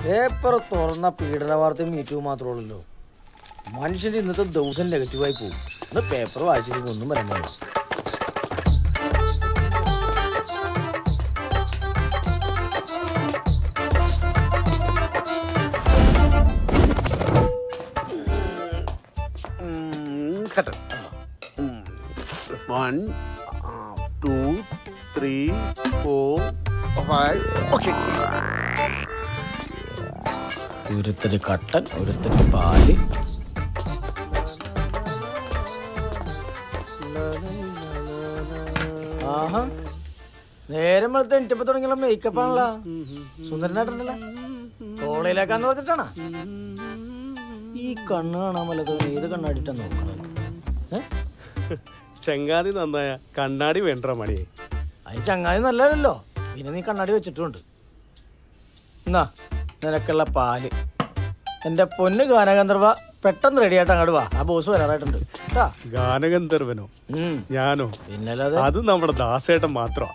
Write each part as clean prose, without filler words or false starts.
Paper തുറന്ന പീഡന വാർത്തയും മീറ്റവും മാത്രമേ ഉള്ളല്ലോ. മനുഷ്യന്റെ ഇന്നത്തെ ദിവസം നെഗറ്റീവായി പോകും. ഇന്ന് പേപ്പർ വായിച്ചിട്ട് ഒന്നും വരാൻ പാടില്ല. One, 2, 3, 4, 5. Okay. ഒരുത്തന് കട്ടൻ, ഒരുത്തന് പാല്. ആഹാ, നേരം വെളുത്ത് എണിറ്റപ്പോ തുടങ്ങിയുള്ള മേക്കപ്പ് ആണല്ലോ. സുന്ദരനായിട്ടുണ്ടല്ലോ. കോളേജിലേക്കാന്ന് പറഞ്ഞിട്ടാണോ ഈ കണ്ണ് കാണാൻ വല്ലതും? ഏത് കണ്ണാടിട്ടാ നോക്കണത്? ചങ്ങാതി നന്നായ കണ്ണാടി വേണ്ട മണിയെ. അത് ചങ്ങാതി നല്ലതല്ലോ. പിന്നെ നീ കണ്ണാടി വെച്ചിട്ടുണ്ട്. എന്നാ നിനക്കുള്ള പാല്. എന്റെ പൊന്ന് ഗാനഗന്ധർവ, പെട്ടെന്ന് റെഡി ആയിട്ട് അങ്ങോട്ട് വാ. ആ ബോസ് വരാറായിട്ടുണ്ട്. ഗാനഗന്ധർവനോ? ഞാനോ? പിന്നല്ലാതെ. അത് നമ്മുടെ ദാസേട്ടൻ മാത്രമാ.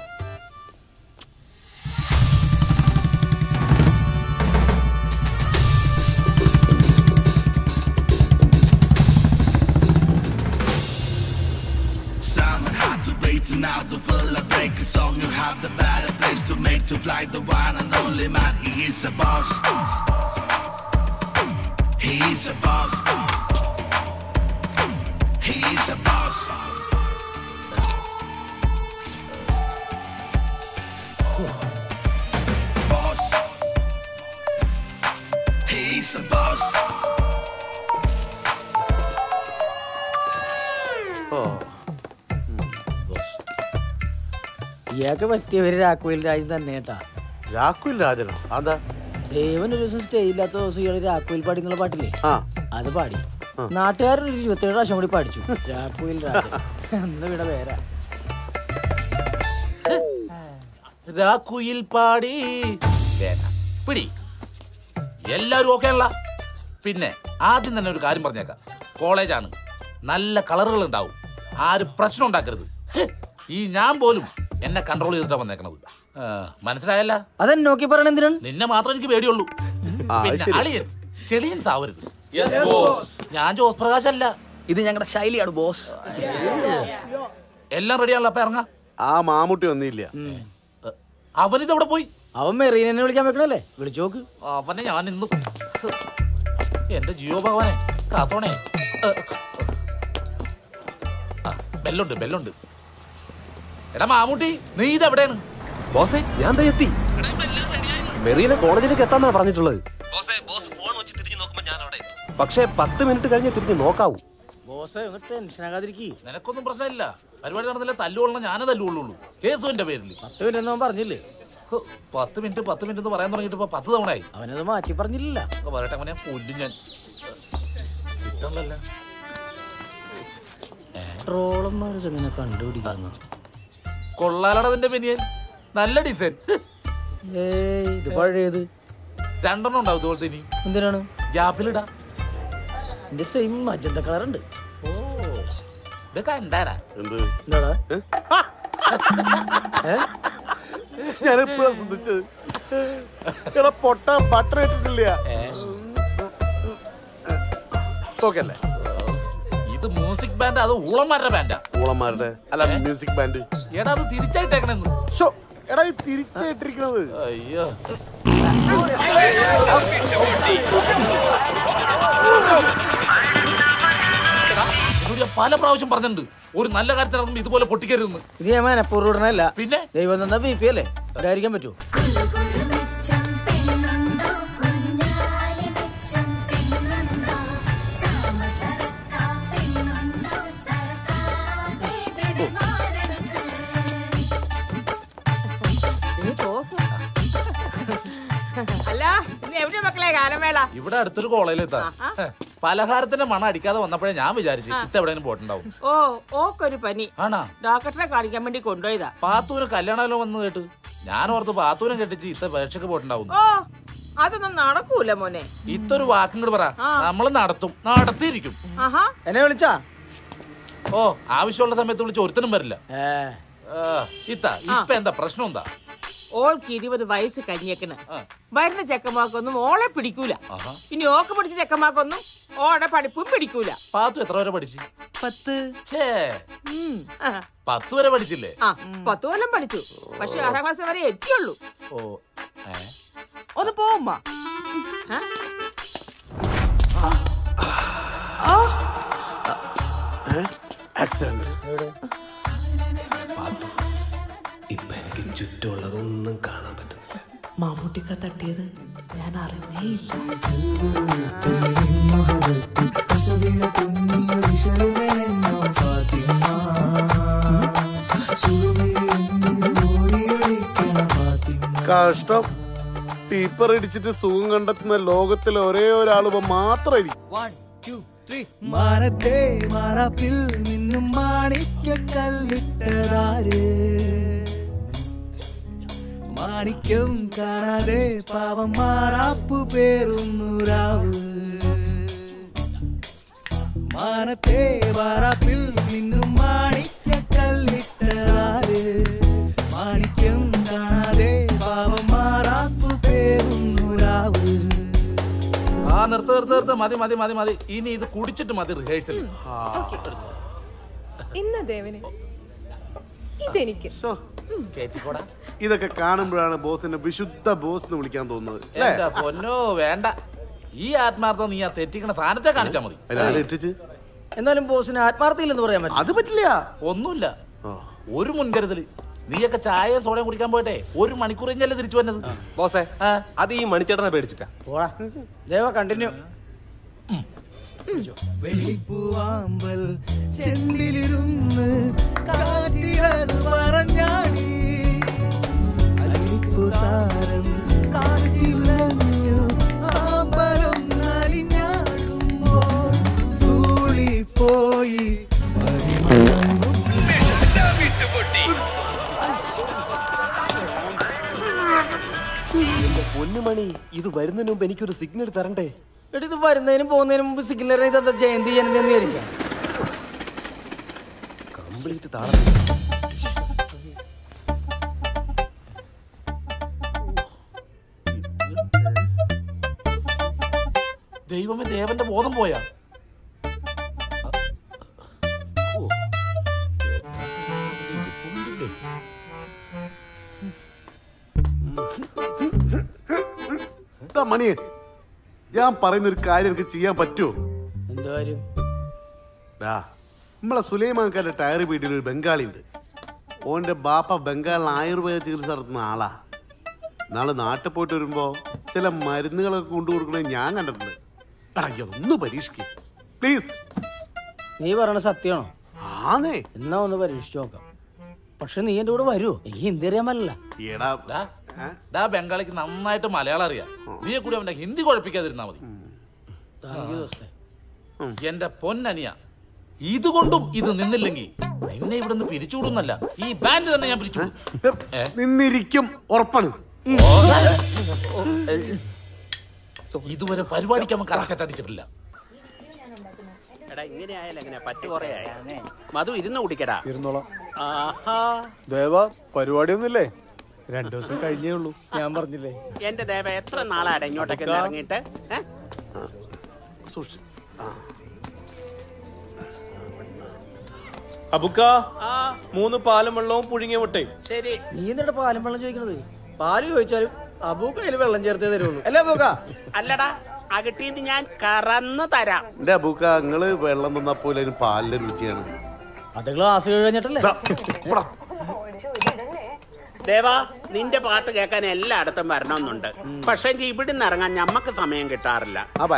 Now to full of breaking song, you have the better place to make to fly the one and only man. He is a boss. He is a boss. He is a boss. Boss. He is a boss. ഇയാൾക്ക് പറ്റിയവര് രാഘവയിൽ രാജൻ തന്നെ കേട്ടാ. രാഘവയിൽ രാജനോ? അതാ ദേവൻ ഒരു ദിവസം stay ഇല്ലാത്ത ദിവസം ഇയാള് രാഘവയിൽ പാടി എന്നുള്ള പാട്ടില്ലേ, അത് പാടി. നാട്ടുകാരൊരു 27 പ്രാവശ്യം കൂടി പഠിച്ചു രാഘവയിൽ രാജൻ. എന്ന് ഇവിടെ വേറെ രാഘവയിൽ പാടി പിടി. എല്ലാവരും ഓക്കെ അല്ല? പിന്നെ ആദ്യം തന്നെ ഒരു കാര്യം പറഞ്ഞേക്കാം. കോളേജാണ്, നല്ല കളറുകൾ ഉണ്ടാവും. ആരും പ്രശ്നം ഉണ്ടാക്കരുത്. ഈ ഞാൻ പോലും എന്നെ കൺട്രോൾ ചെയ്തിട്ടാ വന്നേക്കണത്. മനസ്സിലായല്ല? അതെന്നെ നോക്കി പറയണ എന്തിനാണ്? നിന്നെ മാത്രം എനിക്ക് പേടിയുള്ളൂ. ചെളിയൻ സാവരുത്. ഞാൻ ജോസ് പ്രകാശ് അല്ല, ഇത് ഞങ്ങളുടെ ശൈലിയാണ് ബോസ്. എല്ലാം റെഡിയാണല്ലോ. അപ്പൊ ഇറങ്ങാം. ആ മാമുട്ടി ഒന്നുമില്ല. അവനിതെവിടെ പോയി? അവൻ മെറീനെ വിളിക്കാൻ വെക്കണല്ലേ, വിളിച്ചു നോക്ക്. അവനെ ഞാൻ ഇന്ന് എന്റെ ജിയോ ഭഗവാനെ കാത്തോണേ. ബെല്ലുണ്ട് ബെല്ലുണ്ട്. എടാ മാമൂട്ടി, നീ ഇതെവിടെയാണ്? ബോസേ ഞാൻ എത്തി. മെറീനെ കോളേജിലേക്ക് എത്താന്നാ പറഞ്ഞിട്ടുള്ളത്. പക്ഷേ 10 മിനിറ്റ് കഴിഞ്ഞ് തിരിഞ്ഞ് നോക്കാവൂ. നിനക്കൊന്നും പ്രശ്നമില്ല. പരിപാടി നടന്നില്ല. തല്ലുകൊള്ളണം ഞാനേ തല്ലുകൊള്ളൂ. കേസും എന്റെ പേരിൽ. 10 മിനിറ്റ് പറഞ്ഞില്ലേ? 10 മിനിറ്റ് എന്ന് പറയാൻ തുടങ്ങിട്ട് 10 തവണയായി. അവനത് മാറ്റി പറഞ്ഞില്ല. പറയട്ടെ അവനെ കൊല്ലും ഞാൻ. കിട്ടണല്ല. ട്രോളന്മാര് ഇങ്ങനെ കണ്ടുപിടിക്കുന്നു. കൊള്ളാലടതിന്റെ ബനിയൻ, നല്ല ഡിസൈൻ. ഇത് പഴയത് 2 ഉണ്ടാവും ഇതുപോലത്തെ. ഇനി എന്തിനാണ്? ഗ്യാപ്പിലിടാ. എന്റെ സെയിം മജന്ത കളർ ഉണ്ട്. ഓ ഇത് കണ്ടാടാ. എന്താടാ ഞാനെപ്പോഴാ ശ്രദ്ധിച്ചത്? എടാ പൊട്ട ബട്ടർ ഇട്ടിട്ടില്ല. ഓക്കല്ലേ? ഇത് മ്യൂസിക് ബാൻഡ്, അത് ഊളന്മാരുടെ ബാൻഡാ. ഊളന്മാരുടെ അല്ല, മ്യൂസിക് ബാൻഡ്. എടാ അത് തിരിച്ചായിട്ടേക്കണെന്ന്. എടാ ഇത് തിരിച്ചായിട്ടിരിക്കണത്. അയ്യോ പല പ്രാവശ്യം പറഞ്ഞിട്ടുണ്ട് ഒരു നല്ല കാര്യത്തിനിറങ്ങുമ്പോ ഇതുപോലെ പൊട്ടിക്കരുതെന്ന്. ഇത് ഞാൻ മനപ്പൂർവ്വമല്ല. പിന്നെ ദൈവം തന്ന BP അല്ലേ, ഇതായിരിക്കാൻ പറ്റൂ. ഇവിടെ അടുത്തൊരു കോളേജിലെത്താ. പലഹാരത്തിന്റെ മണം അടിക്കാതെ വന്നപ്പോഴേ ഞാൻ വിചാരിച്ചു ഇതെവിടെയും പോയിട്ടുണ്ടാവും. ഓ ഓക്കൊരു പനി ആണാ? ഡോക്ടറെ കാണിക്കാൻ വേണ്ടി കൊണ്ടുപോയതാ. പാത്തൂര് കല്യാണമല്ലോ വന്ന് കേട്ട്. ഞാൻ ഓർത്ത് പാത്തൂരം കെട്ടിച്ച് ഇത്ത പരീക്ഷക്ക് പോയിട്ടുണ്ടാവും. ഓ അതൊന്നും നടക്കൂല മോനെ. ഇത്തൊരു വാക്കും കൂടെ പറ. നമ്മള് നടത്തും, നടത്തിയിരിക്കും. എന്നെ വിളിച്ചാ? ഓ ആവശ്യമുള്ള സമയത്ത് വിളിച്ച് ഒരുത്തനും വരില്ല. ഇത്ത ഇപ്പൊ എന്താ പ്രശ്നം? എന്താ ഓൾക്ക് 20 വയസ്സ് കഴിഞ്ഞേക്കണ്. വരുന്ന ചെക്കന്മാർക്കൊന്നും ഓളെ പിടിക്കൂല. ഇനി ഓക്ക് പിടിച്ച ചെക്കന്മാർക്കൊന്നും ഓടെ പഠിപ്പും പിടിക്കൂല. പാത്തു എത്ര വരെ പഠിച്ചു? 10. 10 വരെ പഠിച്ചില്ലേ? 10 കൊല്ലം പഠിച്ചു. പക്ഷെ 6ാം ക്ലാസ് വരെ എത്തിയുള്ളൂ. ഒന്ന് പോമ്മ. ഇപ്പൊ എനിക്ക് ചുറ്റുമുള്ളതൊന്നും കാണാൻ പറ്റുന്നില്ല. മമ്മൂട്ടിക്ക തട്ടിയത് ഞാൻ അറിഞ്ഞേ ഇല്ല. കഷ്ടം. ടീപ്പർ ഇടിച്ചിട്ട് സുഖം കണ്ടെത്തുന്ന ലോകത്തിൽ ഒരേ ഒരാളും മാത്രമായിരിക്കും. മാനത്തെ മാറാപ്പിൽ നിന്നും മാണിക്കല്ലിട്ടതാര്? മാണിക്യം കാണാതെ പാവം മാറാപ്പു പേറുന്നു രാവ്. മാനത്തെ മാറാപ്പിൽ നിന്നും മാണിക്കല്ലിട്ടതാര്? മാണിക്യം കാണാതെ പാവം മാറാപ്പു പേറുന്നു രാവ്. നിർത്ത് മതി. ഇനി ഇത് കുടിച്ചിട്ട് മതി റിഹേഴ്സൽ. ഇന്ന് ദേവന് ഇതെനിക്ക് കേറ്റിക്കോടാ. ഇതൊക്കെ കാണുമ്പോഴാണ് ബോസിനെ വിശുദ്ധ ബോസ് എന്ന് വിളിക്കാൻ തോന്നുന്നത്. എന്റെ പൊന്നോ വേണ്ട. ഈ ആത്മാർത്ഥം നീ ആ തെറ്റിക്കണ സാധനത്തെ കാണിച്ചാ മതി. എന്നാലും ബോസിന് ആത്മാർത്ഥയില്ലെന്ന് പറയാൻ പറ്റും. അത് പറ്റില്ല. ഒന്നുമില്ല, ഒരു മുൻകരുതല്. നീയൊക്കെ ചായ സോഡയും കുടിക്കാൻ പോയിട്ടെ 1 മണിക്കൂർ കഴിഞ്ഞല്ലേ തിരിച്ചു വന്നത്. ബോസേ, അത് ഈ മണിച്ചേട്ടനെ പേടിച്ചിട്ടാ. ദേവ കണ്ടിന്യൂ. വെള്ളിപ്പൂവാമ്പൽ ചെണ്ടിലിരുന്ന് കാറ്റിലത് പറഞ്ഞാടി. അല്ലിപ്പുതാരം കാറ്റിലഞ്ഞു ആമ്പലം നലിഞ്ഞാടുമ്പോൾ തൂളിപ്പോയി പൊന്നുമണി, ഇത് വരുന്നതിന് മുമ്പ് എനിക്കൊരു സിഗ്നൽ തരണ്ടേ? ഇത് വരുന്നതിനും പോകുന്നതിനും മുമ്പ് സിഗ്നൽ ജയന്തി എന്ന് വിചാരിച്ചാ കംപ്ലീറ്റ് താളം. ദൈവമേ, ദേവന്റെ ബോധം പോയാ? മണിയെ, ഞാൻ പറയുന്ന ഒരു കാര്യം എനിക്ക് ചെയ്യാൻ പറ്റുമോ? എന്ത് കാര്യം? നമ്മളെ സുലൈമാൻകാരുടെ ടയർ വീട്ടിൽ ഒരു ബംഗാളി ഉണ്ട്. ഓന്റെ ബാപ്പ ബംഗാളിൽ ആയുർവേദ ചികിത്സ നടത്തുന്ന ആളാ. നാളെ നാട്ടിൽ പോയിട്ട് വരുമ്പോ ചില മരുന്നുകളൊക്കെ കൊണ്ടു കൊടുക്കണേ ഞാൻ കണ്ടിട്ടുണ്ട്. ഒന്ന് പരീക്ഷിക്കും പ്ലീസ്. നീ പറയണ സത്യമാണോ? ആന്നേ. എന്നാ ഒന്ന് പരീക്ഷിച്ചു നോക്കാം. പക്ഷെ നീ എന്റെ കൂടെ വരുമോ? ഈ ഹിന്ദി അറിയാൻ പറ്റില്ല. ബംഗാളിക്ക് നന്നായിട്ട് മലയാളം അറിയാം. നീയെ കൂടി അവന്റെ ഹിന്ദി കുഴപ്പിക്കാതിരുന്നാ മതി. എന്റെ പൊന്നനിയ, ഇതുകൊണ്ടും ഇത് നിന്നില്ലെങ്കിൽ നിന്നെ ഇവിടെ നിന്ന് പിരിച്ചുവിടുന്നല്ല, ഈ ബാൻഡ് തന്നെ ഞാൻ പിരിച്ചുവിടും. നിന്നിരിക്കും, ഉറപ്പാണ്. ഇതുവരെ പരിപാടിക്ക് അവൻ കറക്റ്റ് അടിച്ചിട്ടില്ല. മധു ഇരുന്ന് കുടിക്കടാ. ഇരുന്നോളാം. ദേവ, പരിപാടി ഒന്നുമില്ലേ? 2 ദിവസം കഴിഞ്ഞേ ഉള്ളൂ. ഞാൻ പറഞ്ഞില്ലേ എന്റെ ദേവ, എത്ര നാളാണ് ഇങ്ങോട്ടൊക്കെ ഇറങ്ങിയിട്ട്? അബുക്ക, 3 പാലും വെള്ളവും പുഴുങ്ങിയ മുട്ടയും. ശരി. നീ എന്നിട്ട് പാലും വെള്ളം ചോദിക്കണത്? പാല് ചോദിച്ചാലും അബൂക്ക അതിൽ വെള്ളം ചേർത്തേ തരുള്ളൂ അല്ലേ അബൂക്ക? അല്ലടാ, അകട്ടീന്ന് ഞാൻ കറന്ന് തരാം. എന്റെ അബൂക്ക, നിങ്ങള് വെള്ളം തന്നപ്പോലെ പാലിന്റെ രുചിയാണ്. അത് ഗ്ലാസ് കഴിഞ്ഞിട്ടല്ലേ? ദേവാ, നിന്റെ പാട്ട് കേൾക്കാൻ എല്ലായിടത്തും വരണമെന്നുണ്ട്. പക്ഷെ ഇവിടുന്ന് ഇറങ്ങാൻ ഞമ്മക്ക് സമയം കിട്ടാറില്ല.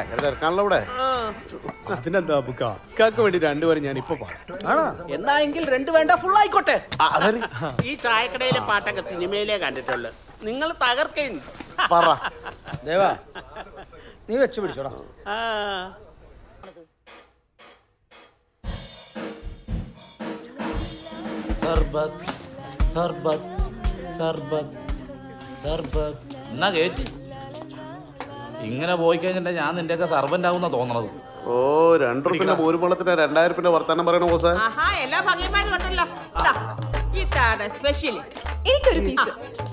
അതിനെന്താ അബുക്ക, ഇക്കാക്ക് വേണ്ടി 2 വരെ ഞാൻ ഇപ്പൊ പാടും. എന്നാ എങ്കിൽ 2 വേണ്ട, ഫുൾ ആയിക്കോട്ടെ. ഈ ചായക്കടയിലെ പാട്ടൊക്കെ സിനിമയിലേ കണ്ടിട്ടുള്ളു. നിങ്ങൾ തകർക്കും. ദേവാ, നീ വെച്ച് പിടിച്ചോടാ. സർബത്ത് സർബത്ത് സർബത്ത് സർബത്ത് എന്നാ കേറ്റി. ഇങ്ങനെ പോയി കഴിഞ്ഞിട്ട് ഞാൻ നിന്റെയൊക്കെ സർവന്റ് ആവുന്ന തോന്നണത്. ഓ, 2 രൂപ 1 വെള്ളത്തിന് 2000 വർത്താനം പറയണ ബോസേ. എല്ലാ ഭംഗിമാരും ഉണ്ടല്ലോ. ഇതാണ് സ്പെഷ്യൽ. എനിക്കൊരു പീസ്.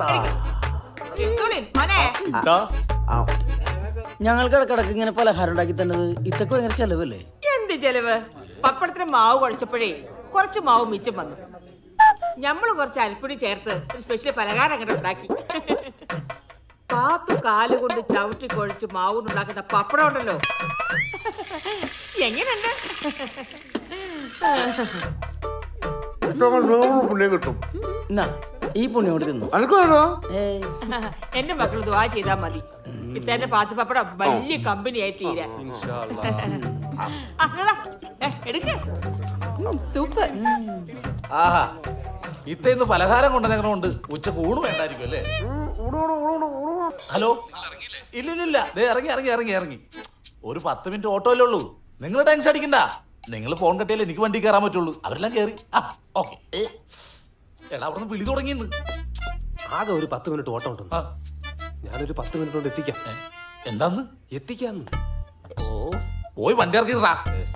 ഞങ്ങൾക്ക് ഇടക്കിടക്ക് ഇങ്ങനെ പലഹാരം ഉണ്ടാക്കി തന്നത് ഇതൊക്കെ ഭയങ്കര ചെലവല്ലേ? എന്ത് ചെലവ്? പപ്പടത്തിന് മാവ് കുഴച്ചപ്പോഴേ കുറച്ച് മാവ് മിച്ചം വന്നു. ഞമ്മള് കുറച്ച് അരിപ്പൊടി ചേർത്ത് ഒരു സ്പെഷ്യൽ പലഹാരം അങ്ങോട്ട് ഉണ്ടാക്കി. പാത്തു കാലുകൊണ്ട് ചവിട്ടി കുഴച്ച് മാവുണ്ടാക്കുന്ന പപ്പടം ഉണ്ടല്ലോ, എങ്ങനെയുണ്ട്? പുണ്യം കിട്ടും. ഈ പുണ്യം കൊണ്ട് തിന്നു. എന്റെ മക്കൾ ദ്വാ ചെയ്താ മതി. ഇത്തന്നെ പാത്തു പപ്പടം വലിയ കമ്പനിയായി തീരാൻ. എടുക്ക. സൂപ്പർ. ആഹാ, ഇത്തേന്ന് പലഹാരം കൊണ്ടുവന്നെങ്ങനെയുണ്ട്? ഉച്ചക്ക് ഊണ് വേണ്ടായിരിക്കും അല്ലേ? ഹലോ, ഇല്ലില്ല, ഇറങ്ങി. ഒരു 10 മിനിറ്റ് ഓട്ടോയിലേ ഉള്ളൂ. നിങ്ങൾ ടെൻഷൻ അടിക്കണ്ട. നിങ്ങൾ ഫോൺ കട്ടിയാലേ എനിക്ക് വണ്ടി കയറാൻ പറ്റുള്ളൂ. അവരെല്ലാം കയറി. ഓക്കെ. എടാ, അവിടെ നിന്ന് വിളി തുടങ്ങിയെന്ന്. ആകെ ഒരു 10 മിനിറ്റ് ഓട്ടം ഉണ്ട്. ഞാനൊരു 10 മിനിറ്റ് കൊണ്ട് എത്തിക്കാം. എന്താന്ന്? എത്തിക്കാന്ന്. ഓ, പോയി വണ്ടി ഇറക്കിട്ടാ.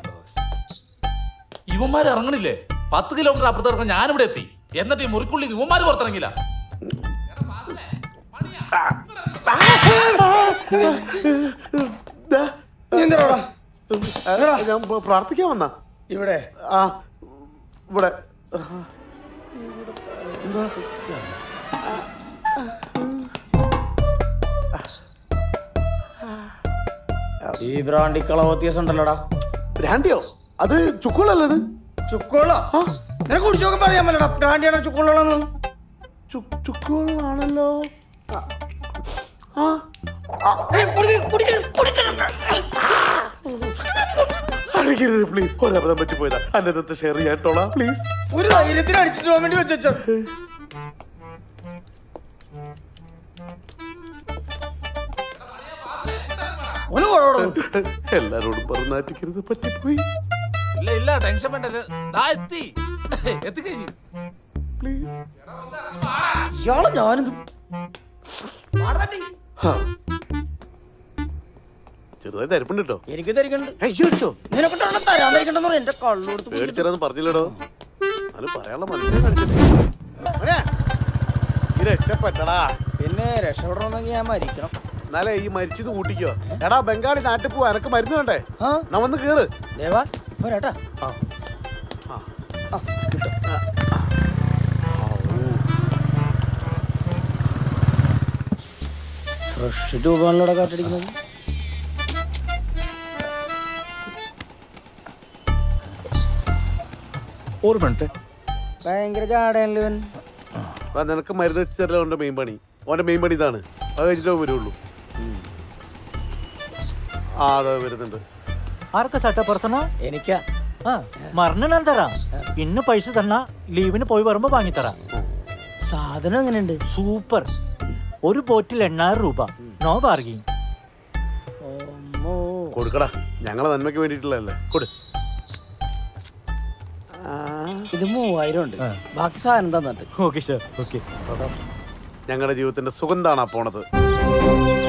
ഇവന്മാർ ഇറങ്ങണില്ലേ? 10 കിലോമീറ്റർ അപ്പുറത്ത് ഇറങ്ങാൻ ഞാനിവിടെ എത്തി. എന്നിട്ട് ഈ മുറിക്കുള്ളി ഇവന്മാര് പുറത്തിറങ്ങില്ല. ഞാൻ പ്രാർത്ഥിക്കാൻ വന്ന ഇവിടെ. ഇവിടെ ഈ ബ്രാൻഡി കള വ്യത്യാസം ഉണ്ടല്ലോടാ. ബ്രാൻഡിയോ? അത് ചുക്കോളല്ലത്. ചുക്കോളോ? നിനക്ക് കുടിച്ചോക്കെ പറയാൻ പറ്റടാ. ബ്രാൻഡിയാണോ ചുക്കോളാണോ? ചുക്കോളാണല്ലോ. അടിക്കരുത് പ്ലീസ്. ഒരബദ്ധം പറ്റിപ്പോയതാ. അന്നത്തെ ഷെയർ ചെയ്യാട്ടോളാ പ്ലീസ്. ഒരു ധൈര്യത്തിന് അടിച്ചിട്ട് പോകാൻ വേണ്ടി വെച്ചോ. എല്ലാരോടും പറഞ്ഞാറ്റിക്കരുത്. പറ്റിപ്പോയി. ഇല്ല, ടെൻഷൻ വേണ്ടല്ലോ. എത്തിക്കഴിഞ്ഞു. പ്ലീസ്. ഇയാളെ ഞാനിത് ചെറുതായി തരിപ്പുണ്ട് കേട്ടോ. എനിക്ക് തരിക്കണ്ട്. നിനക്ക് തരാൻ തരിക്കണ്ടെന്ന് പറയാം. എന്റെ കള്ളോടുത്ത് പേടിച്ചെന്ന് പറഞ്ഞില്ലടോ. അത് പറയാനുള്ള മനസ്സിലായി രക്ഷപ്പെട്ടടാ. പിന്നെ രക്ഷപ്പെടണമെന്നെങ്കിൽ ഞാൻ മരിക്കണം. എന്നാലേ ഈ മരിച്ചത് കൂട്ടിക്കോ. എടാ, ബംഗാളി നാട്ടിൽ പോവാ. എനക്ക് മരുന്ന് വേണ്ടേ? ഞാൻ വന്ന് കേറ്. ദേവാ പോരാട്ടാ. ഫ്രഷ് രൂപങ്ങളിലൂടെ കാറ്റടിക്കുന്നത്. ഭയങ്കര ചാടയല്ലോ. നിനക്ക് മരുന്ന് വെച്ചല്ലോ ഓന്റെ മെയിൻ പണി. ഓന്റെ മെയിൻ പണി ഇതാണ്. അത് കഴിച്ചിട്ടേ വരുള്ളൂ. അതെ വരുന്നുണ്ട്. ആർക്കാ സട്ട പെർസണ? എനിക്കാ. മറന്നു ഞാൻ തരാം. ഇന്ന് പൈസ തന്നാ ലീവിന് പോയി വരുമ്പോ വാങ്ങിത്തരാം. സാധനം എങ്ങനെയുണ്ട്? സൂപ്പർ. ഒരു ബോട്ടിൽ 8000 രൂപ. No bargaining. കൊടുക്കടാ, ഞങ്ങളെ നന്മയ്ക്ക് വേണ്ടിയിട്ടുള്ളതല്ലേ. കൊടു. ഇത് 3000 ഉണ്ട്. ബാക്കി സാധനം തന്നിട്ട്. Okay sir. ഓക്കെ. ഞങ്ങളുടെ ജീവിതത്തിന്റെ സുഗന്ധാണ് പോണത്.